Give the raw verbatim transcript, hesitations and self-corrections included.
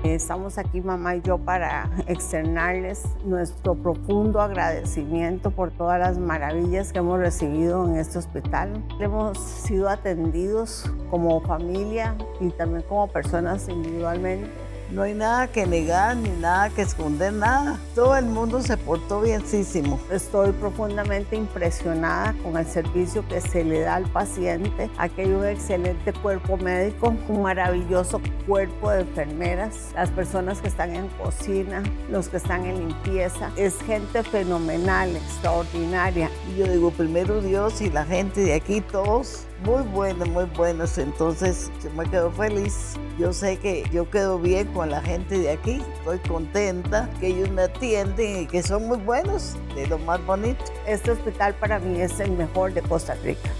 Estamos aquí, mamá y yo, para externarles nuestro profundo agradecimiento por todas las maravillas que hemos recibido en este hospital. Hemos sido atendidos como familia y también como personas individualmente. No hay nada que negar ni nada que esconder, nada. Todo el mundo se portó bienísimo. Estoy profundamente impresionada con el servicio que se le da al paciente. Aquí hay un excelente cuerpo médico, un maravilloso cuerpo de enfermeras, las personas que están en cocina, los que están en limpieza. Es gente fenomenal, extraordinaria. Y yo digo, primero Dios y la gente de aquí, todos muy buenos, muy buenos. Entonces yo me quedo feliz. Yo sé que yo quedo bien con la gente de aquí. Estoy contenta que ellos me atienden y que son muy buenos, de lo más bonito. Este hospital para mí es el mejor de Costa Rica.